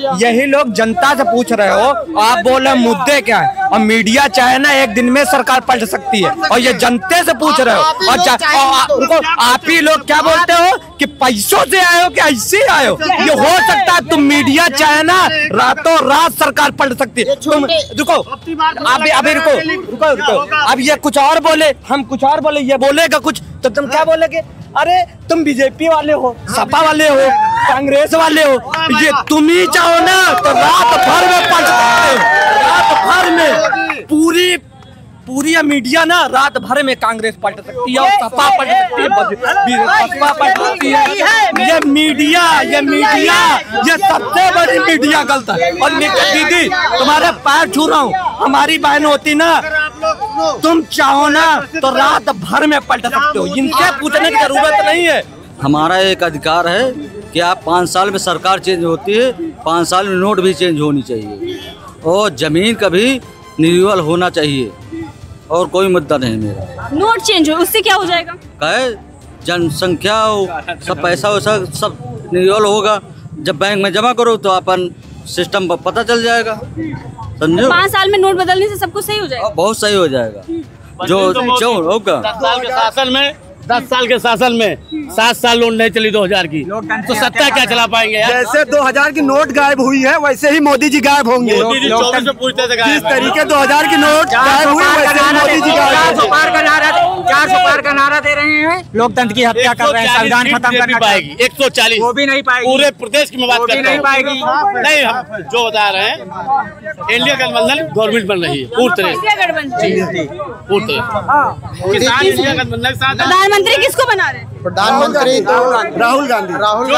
यही लोग जनता से पूछ रहे हो, आप बोल रहे मुद्दे क्या है, और मीडिया चाहे ना एक दिन में सरकार पलट सकती है, और ये जनते से पूछ रहे हो। और आप ही लोग क्या बोलते हो कि पैसों से आए हो कि ऐसे आए हो? ये हो सकता है, तुम मीडिया चाहे ना रातों रात सरकार पलट सकती है। तुम रुको, अभी रुको, अब ये कुछ और बोले, हम कुछ और बोले, ये बोलेगा कुछ, तो तुम क्या बोलोगे? अरे तुम बीजेपी वाले हो, सपा वाले हो, कांग्रेस वाले हो, ये तुम ही चाहो ना तो रात भर में पलट सकते हो। रात भर में पूरी मीडिया ना रात भर में कांग्रेस पलट सकती है और सपा पलट सकती है, बसपा पलट सकती है। ये मीडिया ये सबसे बड़ी मीडिया गलत है। और दीदी तुम्हारे पैर छू रहा हूँ, हमारी बहन होती ना, तुम चाहो ना तो रात भर में पलट सकते हो, इनसे पूछने की जरूरत नहीं है। हमारा एक अधिकार है कि आप 5 साल में सरकार चेंज होती है, 5 साल में नोट भी चेंज होनी चाहिए, और जमीन का भी रिन्यूअल होना चाहिए, और कोई मुद्दा नहीं मेरा। नोट चेंज हो, उससे क्या हो जाएगा? कहे जनसंख्या हो, सब पैसा हो, सब रिन्यूअल होगा। जब बैंक में जमा करो तो अपन सिस्टम पर पता चल जाएगा, समझो। 5 साल में नोट बदलने से सब कुछ सही हो जाएगा? बहुत सही हो जाएगा। जो होगा 10 साल के शासन में 7 साल नोट नहीं चली 2000 की, तो सत्ता क्या चला पाएंगे यार? जैसे 2000 की नोट गायब हुई है, वैसे ही मोदी जी गायब होंगे। जिस तरीके 2000 की नोट गायब हुई, वैसे मोदी जी गायब। 400 पार का नारा दे रहे हैं, लोकतंत्र की हत्या कर रहे हैं, संविधान खत्म करना पाएगी। 140 वो भी नहीं पाएगी, पूरे प्रदेश की मैं बात कर रहा हूँ, पाएगी। नहीं, हम जो बता रहे हैं, इंडिया गठबंधन गवर्नमेंट बन रही है पूरी तरह, किसान इंडिया गठबंधन के साथ। प्रधानमंत्री किसको बना रहे हैं? प्रधानमंत्री राहुल गांधी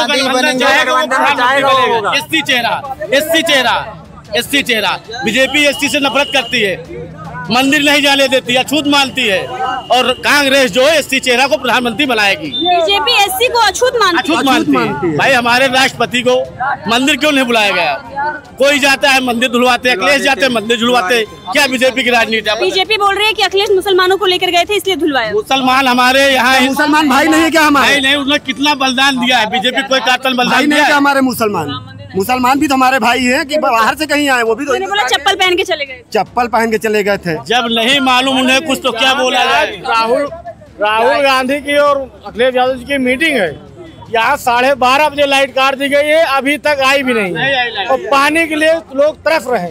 एससी चेहरा बीजेपी एससी से नफरत करती है, मंदिर नहीं जाने देती, अछूत मानती है, और कांग्रेस जो है एससी चेहरा को प्रधानमंत्री बनाएगी। बीजेपी एससी को अछूत मानती है। भाई हमारे राष्ट्रपति को मंदिर क्यों नहीं बुलाया गया? कोई जाता है मंदिर धुलवाते, अखिलेश जाते हैं मंदिर धुलवाते, क्या बीजेपी की राजनीति है? बीजेपी बोल रही है कि अखिलेश मुसलमानों को लेकर गए थे इसलिए धुलवाया। मुसलमान हमारे यहाँ मुसलमान भाई नहीं है क्या? हमारे नहीं, उसने कितना बलिदान दिया है, बीजेपी कोई कातल बलिदान नहीं है हमारे मुसलमान भी तो हमारे भाई हैं कि बाहर से कहीं आए, वो भी तो बोला चप्पल पहन के चले गए। चप्पल पहन के चले गए थे। जब नहीं मालूम उन्हें कुछ तो क्या बोला जाए? राहुल गांधी की और अखिलेश यादव जी की मीटिंग है, यहाँ 12:30 बजे लाइट काट दी गई है, अभी तक आई भी नहीं, और पानी के लिए लोग तरफ रहे।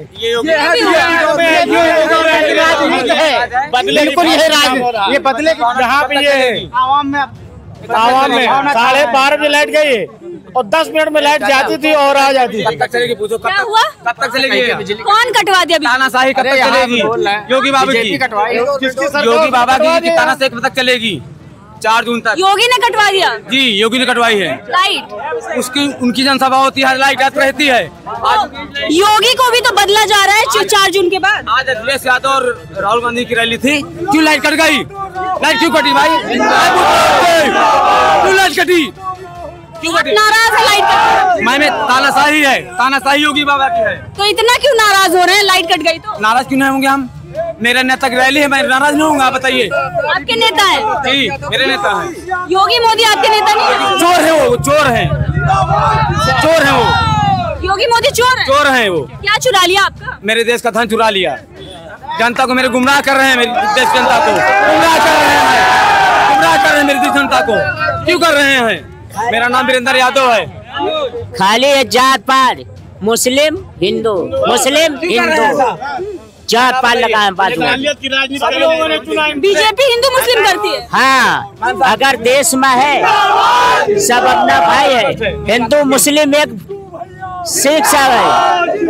ये बदले जहाँ पे ये है आवाम में 12:30 बजे लाइट गई है, और 10 मिनट में लाइट जाती थी और आ जाती थी। कब तक चलेगी? पूछो क्या हुआ? कब तक चलेगी? कौन कटवा दिया? तानाशाही कब तक चलेगी? योगी बाबा की, योगी बाबा की तानाशाही कब तक चलेगी? 4 जून तक। योगी ने कटवा दिया? जी, योगी ने कटवाई है लाइट। उनकी जनसभा होती है, लाइट आती रहती है। योगी को भी तो बदला जा रहा है 4 जून के बाद। आज अखिलेश यादव और राहुल गांधी की रैली थी, क्यों लाइट कट गई? लाइट क्यों कटी भाई? क्यों लाइट कटी? क्यों कटी? नाराज है लाइट का? मैं तानाशाही है, तानाशाही योगी बाबा की है। तो इतना क्यों नाराज हो रहे हैं? लाइट कट गई तो नाराज क्यों नहीं होंगे हम? मेरे नेता की रैली है, मैं नाराज नहीं होऊंगा? बताइए। आपके नेता है? जी, मेरे नेता है। योगी मोदी आपके नेता नहीं है? चोर है वो, चोर है वो। योगी मोदी चोर है? चोर है वो। क्या चुरा लिया आपका? मेरे देश का धन चुरा लिया, जनता को मेरे गुमराह कर रहे हैं, मेरी देश जनता को गुमराह कर रहे हैं मेरी देश जनता को। क्यों कर रहे हैं? मेरा नाम वीरेंद्र यादव है। खाली है जात पात, मुस्लिम हिंदू, मुस्लिम हिंदू, जात पात लगा है बात में। बीजेपी हिंदू मुस्लिम करती है? हाँ, अगर देश में है सब अपना भाई है, हिंदू मुस्लिम एक सिख सब है।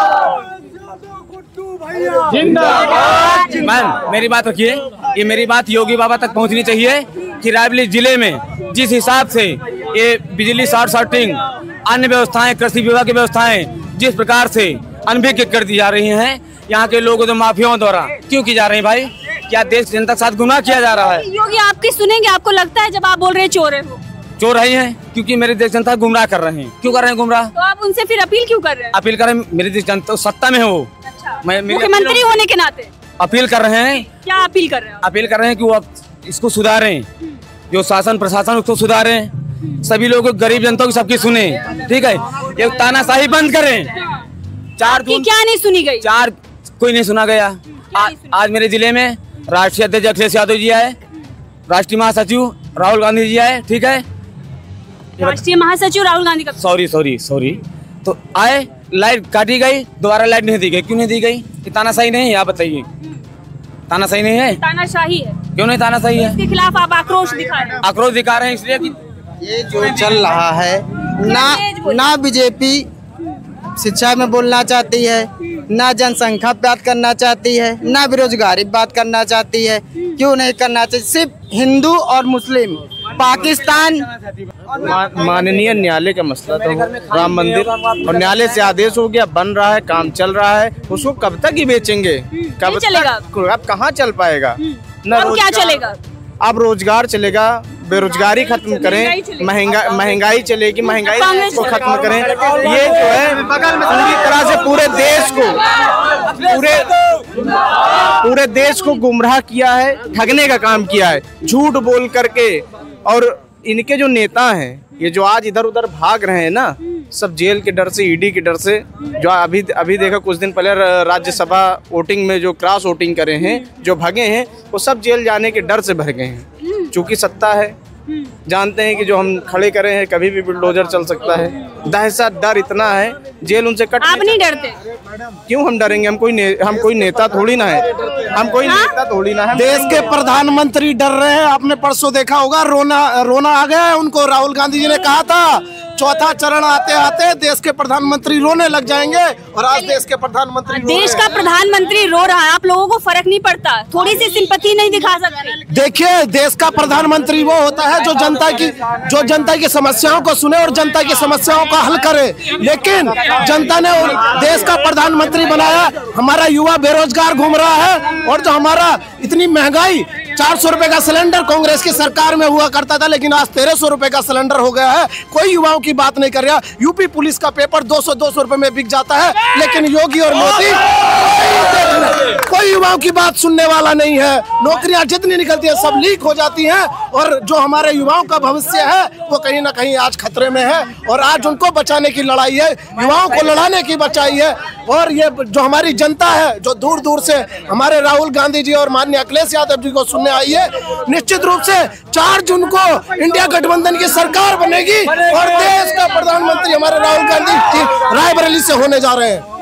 मैम मेरी बात रखिए, ये मेरी बात योगी बाबा तक पहुंचनी चाहिए कि रायबरेली जिले में जिस हिसाब से ये बिजली शॉर्ट सर्किटिंग, अन्य व्यवस्थाएं, कृषि विभाग की व्यवस्थाएं जिस प्रकार से अनभिज्ञ कर दी जा रही हैं, यहाँ के लोगों तो माफियाओं द्वारा क्यों की जा रही है भाई? क्या देश की जनता के साथ गुनाह किया जा रहा है? योगी आपकी सुनेंगे? आपको लगता है जब आप बोल रहे हैं चोर है वो? चोर रही हैं क्योंकि मेरी देश जनता गुमराह कर रहे हैं। क्यों कर रहे हैं गुमराह? तो आप उनसे फिर अपील क्यों कर रहे हैं? अपील करें, मेरी देश जनता सत्ता में है वो। अच्छा, मैं मुख्यमंत्री होने के नाते अपील कर रहे हैं। क्या अपील कर रहे हैं? अपील कर रहे हैं कि वो इसको सुधारें, जो शासन प्रशासन उसको सुधारें, सभी लोगों को, गरीब जनता की सबकी सुने, ठीक है। ये तानाशाही बंद करें। 4 जून क्या नहीं सुनी गई? 4 कोई नहीं सुना गया। आज मेरे जिले में राष्ट्रीय अध्यक्ष अखिलेश यादव जी आए, राष्ट्रीय महासचिव राहुल गांधी जी आए, ठीक है। राष्ट्रीय महासचिव राहुल गांधी का सॉरी तो आए, लाइट काटी गई, दोबारा लाइट नहीं दी गई। क्यों नहीं दी गई? तानाशाही नहीं है? आप बताइए, तानाशाही नहीं है? तानाशाही है। क्यों नहीं तानाशाही है? इसके खिलाफ आप आक्रोश दिखा रहे हैं। आक्रोश दिखा रहे हैं इसलिए कि ये जो चल रहा है ना बीजेपी शिक्षा में बोलना चाहती है, ना जनसंख्या बात करना चाहती है, ना बेरोजगारी बात करना चाहती है। क्यों नहीं करना चाहिए? सिर्फ हिंदू और मुस्लिम पाकिस्तान। माननीय न्यायालय का मसला तो राम मंदिर, और न्यायालय से आदेश हो गया, बन रहा है, काम चल रहा है, उसको कब तक ही बेचेंगे? कब चलेगा? अब कहाँ चल पाएगा? अब क्या चलेगा? अब रोजगार चलेगा, बेरोजगारी खत्म करें, महंगाई चलेगी, महंगाई को खत्म करें। ये जो है पूरी तरह से पूरे देश को गुमराह किया है, ठगने का काम किया है, झूठ बोल करके। और इनके जो नेता हैं, ये जो आज इधर उधर भाग रहे हैं ना, सब जेल के डर से, ईडी के डर से। जो अभी देखा कुछ दिन पहले राज्यसभा वोटिंग में जो क्रॉस वोटिंग करे हैं, जो भागे हैं, वो सब जेल जाने के डर से भागे हैं। चूंकि सत्ता है, जानते हैं कि जो हम खड़े करे हैं कभी भी बुलडोजर चल सकता है। दहशत, डर इतना है, जेल उनसे कट। आप नहीं डरते? क्यों हम डरेंगे? हम कोई नेता थोड़ी ना है, नेता थोड़ी ना है। देश के प्रधानमंत्री डर रहे हैं। आपने परसों देखा होगा, रोना आ गया है उनको। राहुल गांधी जी ने कहा था चौथा चरण आते आते देश के प्रधानमंत्री रोने लग जाएंगे, और आज देश के प्रधानमंत्री का प्रधानमंत्री रो रहा है। आप लोगों को फर्क नहीं पड़ता? थोड़ी सी सिंपैथी नहीं दिखा सकते? देखिए, देश का प्रधानमंत्री वो होता है जो जनता की समस्याओं को सुने और जनता की समस्याओं का हल करे। लेकिन जनता ने देश का प्रधानमंत्री बनाया, हमारा युवा बेरोजगार घूम रहा है, और जो हमारा इतनी महंगाई, 400 रुपए का सिलेंडर कांग्रेस की सरकार में हुआ करता था, लेकिन आज 1300 रुपए का सिलेंडर हो गया है। कोई युवाओं की बात नहीं कर रहा। यूपी पुलिस का पेपर 200 रुपए में बिक जाता है, लेकिन योगी और मोदी कोई युवाओं की बात सुनने वाला नहीं है। नौकरियां जितनी निकलती है सब लीक हो जाती हैं, और जो हमारे युवाओं का भविष्य है वो कहीं ना कहीं आज खतरे में है। और आज उनको बचाने की लड़ाई है, युवाओं को लड़ाने की बचाई है। और ये जो हमारी जनता है, जो दूर दूर से हमारे राहुल गांधी जी और माननीय अखिलेश यादव जी को सुनने आई है, निश्चित रूप से 4 जून को इंडिया गठबंधन की सरकार बनेगी, और देश का प्रधानमंत्री हमारे राहुल गांधी जी रायबरेली से होने जा रहे हैं।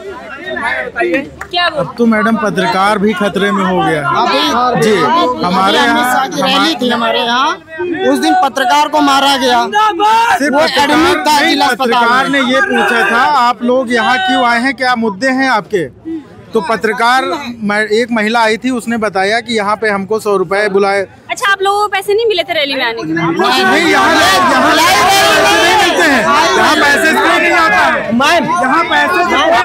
क्या अब तो मैडम पत्रकार भी खतरे में हो गया जी। हमारे यहाँ रैली थी, हमारे यहाँ उस दिन पत्रकार को मारा गया। सिर्फ पत्रकार ने ये पूछा था आप लोग यहाँ क्यों आए हैं, क्या मुद्दे हैं आपके? तो पत्रकार एक महिला आई थी, उसने बताया कि यहाँ पे हमको 100 रुपए बुलाए। अच्छा, आप लोगों को पैसे नहीं मिले थे रैली में आने के? नहीं, यहाँ नहीं मिलते हैं, यहाँ पैसे से नहीं आता है मैम, यहाँ पैसे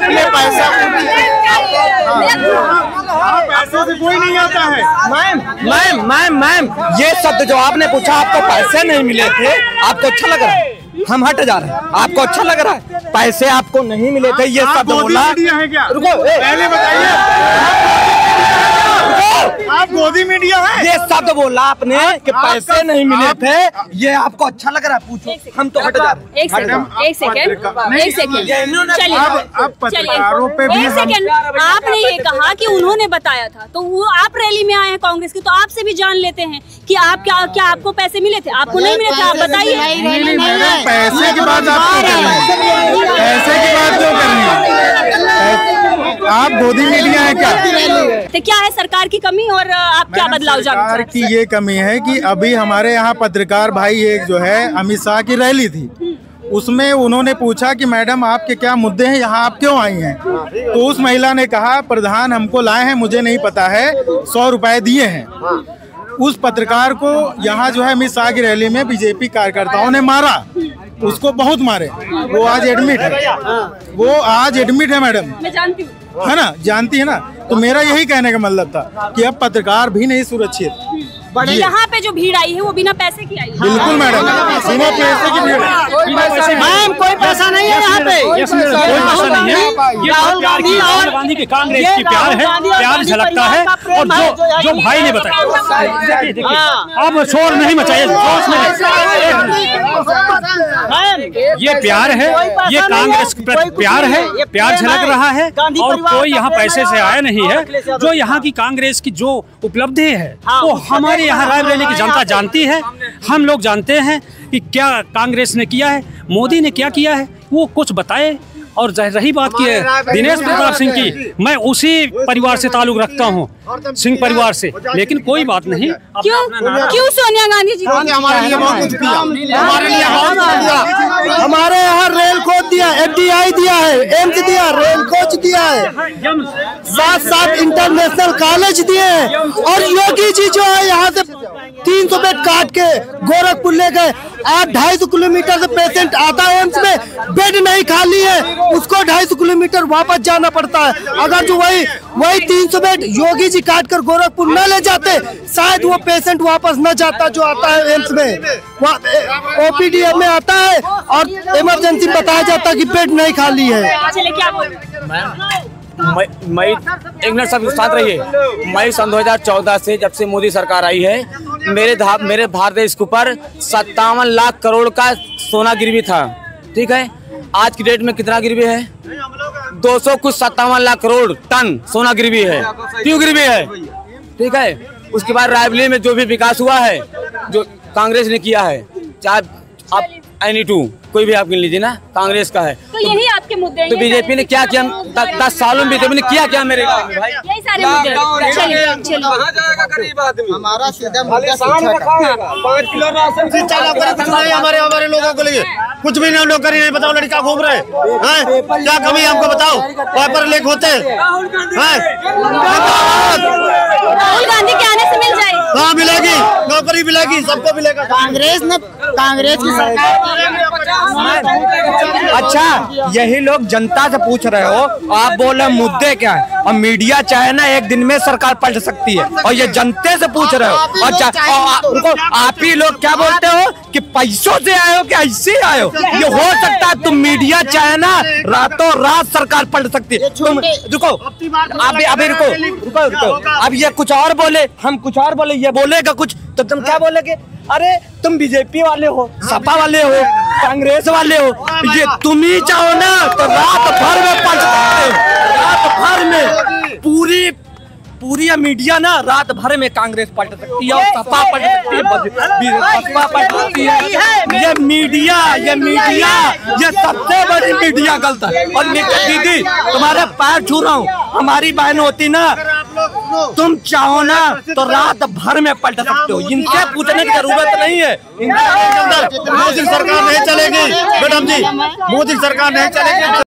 से कोई नहीं आता है मैम ये शब्द जो आपने पूछा, आपको पैसे नहीं मिले थे, आपको अच्छा लग रहा है? हम हट जा रहे हैं, आपको अच्छा लग रहा है? पैसे आपको नहीं मिले थे, ये शब्द बोला। रुको, पहले बताइए, आप गोदी मीडिया है? ये शब्द बोला आपने कि पैसे नहीं मिले थे, ये आपको अच्छा लग रहा है? पूछो, हम तो हट जा रहे हैं। एक सेकंड चलिए, अब पत्रकारों पे भी एक सेकंड। आपने ये कहा कि उन्होंने बताया था, तो वो आप रैली में आए हैं कांग्रेस की, तो आपसे भी जान लेते हैं कि आप क्या आपको पैसे मिले थे? आपको नहीं मिले थे, आप बताइए। पैसे की बात आप क्यों कर रहे हैं? पैसे की बात क्यों कर रहे हैं? आप गोदी मीडिया है क्या? तो क्या है सरकार की कमी, और आप क्या बदलाव जानना सरकार चाहते हैं? की ये कमी है कि अभी हमारे यहाँ पत्रकार भाई एक जो है अमित शाह की रैली थी, उसमें उन्होंने पूछा कि मैडम आपके क्या मुद्दे हैं, यहाँ आप क्यों आई हैं? तो उस महिला ने कहा प्रधान हमको लाए हैं, मुझे नहीं पता है, 100 रुपए दिए हैं। उस पत्रकार को यहाँ जो है अमित शाह की रैली में बीजेपी कार्यकर्ताओं ने मारा, उसको बहुत मारे। वो आज एडमिट है, मैडम। मैं जानती हूँ। है ना, जानती है ना। तो मेरा यही कहने का मतलब था कि अब पत्रकार भी नहीं सुरक्षित। यहाँ पे जो भीड़ आई है वो बिना पैसे की आई है। बिल्कुल मैडम, बिना पैसे की भीड़। मैम कोई पैसा नहीं है यहाँ पे, कोई पैसा नहीं है। ये राहुल गांधी की कांग्रेस की प्यार है, प्यार झलकता है। और जो भाई ने बताया, देखिए अब शोर नहीं मचाइए, ये प्यार है, ये कांग्रेस प्यार है, प्यार झलक रहा है। और कोई यहाँ पैसे से आया नहीं है। जो यहाँ की कांग्रेस की जो उपलब्धि है वो हमारे यहाँ रायबरेली की जनता जानती है, हम लोग जानते हैं कि क्या कांग्रेस ने किया है, मोदी ने क्या किया है, वो कुछ बताए। और रही बात की दिनेश प्रताप सिंह की, मैं उसी परिवार से ताल्लुक रखता हूँ, सिंह परिवार से, लेकिन कोई बात नहीं। क्यों सोनिया गांधी जी हमारे लिए बहुत कुछ किया, हमारे यहाँ रेल कोच दिया, FDI दिया है, एम्स दिया, रेल कोच दिया है, 7 इंटरनेशनल कॉलेज दिए हैं। और योगी जी जो है यहाँ से 300 बेड काट के गोरखपुर ले गए। 250 किलोमीटर से पेशेंट आता है एम्स में, बेड नहीं खाली है, उसको 250 किलोमीटर वापस जाना पड़ता है। अगर जो वही 300 बेड योगी जी काट कर गोरखपुर न ले जाते, शायद वो पेशेंट वापस न जाता जो आता है एम्स में। OPD में आता है और इमरजेंसी बताया जाता है कि बेड नहीं खाली है। मई एक मिनट सब साथ रहिए। मई सन 2014 से जब से मोदी सरकार आई है, मेरे भारत देश के ऊपर 57 लाख करोड़ का सोना गिरवी था। ठीक है, आज की डेट में कितना गिरवी है? 257 लाख करोड़ टन सोना गिरवी है। क्यों गिरवी है? ठीक है, उसके बाद रायबरेली में जो भी विकास हुआ है जो कांग्रेस ने किया है, चाहे आप NE2 कोई भी आप गिन लीजिए ना, कांग्रेस का है। तो यही आपके मुद्दे हैं। तो बीजेपी ने क्या किया? 10 सालों में बीजेपी ने किया क्या मेरे गाँव में भाई? यही सारे मुद्दे। चलिए गरीब आदमी हमारा सीधा हमारे हमारे लोगों को लिए कुछ भी नहीं, नौकरी नहीं, बताओ लड़का घूम रहे हैं, क्या कमी है हमको बताओ? पेपर लीक होते हैं, राहुल गांधी के आने से मिल जाएगी। कहाँ मिलेगी? नौकरी मिलेगी, सबको मिलेगा। कांग्रेस की सरकार। अच्छा, यही लोग जनता से पूछ रहे हो, आप बोल रहे मुद्दे क्या है? और मीडिया चाहे ना एक दिन में सरकार पलट सकती है, और ये जनते से पूछ रहे हो। और आप ही लोग क्या बोलते हो कि पैसों से आए हो कि ऐसे आए हो? ये हो सकता है, तुम मीडिया चाहे ना रातों रात सरकार पलट सकती है। तुम रुको, अभी रुको, अब ये कुछ और बोले, हम कुछ और बोले, ये बोलेगा कुछ, तो तुम क्या बोलेगे? अरे तुम बीजेपी वाले हो, सपा वाले हो, कांग्रेस वाले हो, ये तुम ही चाहो ना तो रात भर में पलट सकते हो। रात भर में पूरी मीडिया ना रात भर में कांग्रेस पलट सकती है, और सपा पलट सकती है, बसपा पलट सकती है। ये मीडिया ये सबसे बड़ी मीडिया गलत है। और दीदी तुम्हारे पैर छू रहा हूँ, हमारी बहन होती ना, तुम चाहो ना तो रात भर में पलट सकते हो, इनसे पूछने की जरूरत नहीं है। मोदी सरकार नहीं चलेगी मैडम जी, मोदी सरकार नहीं चलेगी।